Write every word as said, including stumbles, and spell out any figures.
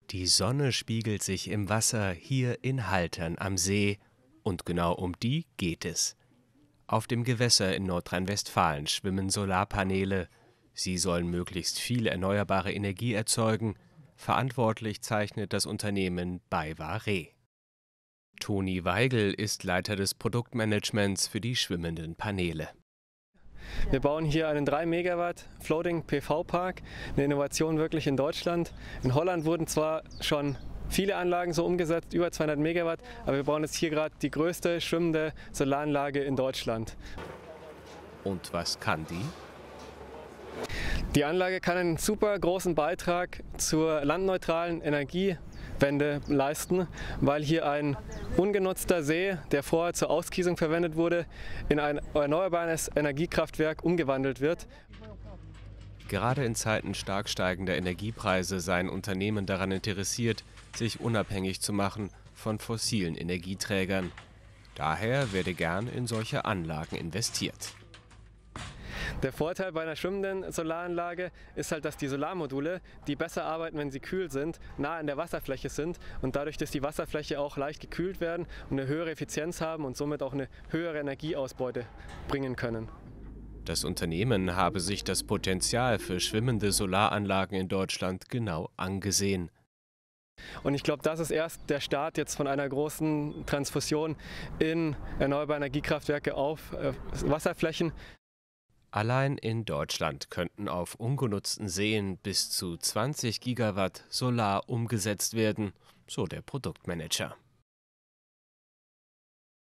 Die Sonne spiegelt sich im Wasser hier in Haltern am See, und genau um die geht es. Auf dem Gewässer in Nordrhein-Westfalen schwimmen Solarpaneele. Sie sollen möglichst viel erneuerbare Energie erzeugen. Verantwortlich zeichnet das Unternehmen BayWa re. Toni Weigel ist Leiter des Produktmanagements für die schwimmenden Paneele. Wir bauen hier einen drei Megawatt Floating P V-Park, eine Innovation wirklich in Deutschland. In Holland wurden zwar schon viele Anlagen so umgesetzt, über zweihundert Megawatt, aber wir bauen jetzt hier gerade die größte schwimmende Solaranlage in Deutschland. Und was kann die? Die Anlage kann einen super großen Beitrag zur landneutralen Energiewende leisten, weil hier ein ungenutzter See, der vorher zur Auskiesung verwendet wurde, in ein erneuerbares Energiekraftwerk umgewandelt wird. Gerade in Zeiten stark steigender Energiepreise seien Unternehmen daran interessiert, sich unabhängig zu machen von fossilen Energieträgern. Daher werde gern in solche Anlagen investiert. Der Vorteil bei einer schwimmenden Solaranlage ist halt, dass die Solarmodule, die besser arbeiten, wenn sie kühl sind, nah an der Wasserfläche sind und dadurch, dass die Wasserfläche auch leicht gekühlt werden und eine höhere Effizienz haben und somit auch eine höhere Energieausbeute bringen können. Das Unternehmen habe sich das Potenzial für schwimmende Solaranlagen in Deutschland genau angesehen. Und ich glaube, das ist erst der Start jetzt von einer großen Transfusion in erneuerbare Energiekraftwerke auf äh, Wasserflächen. Allein in Deutschland könnten auf ungenutzten Seen bis zu zwanzig Gigawatt Solar umgesetzt werden, so der Produktmanager.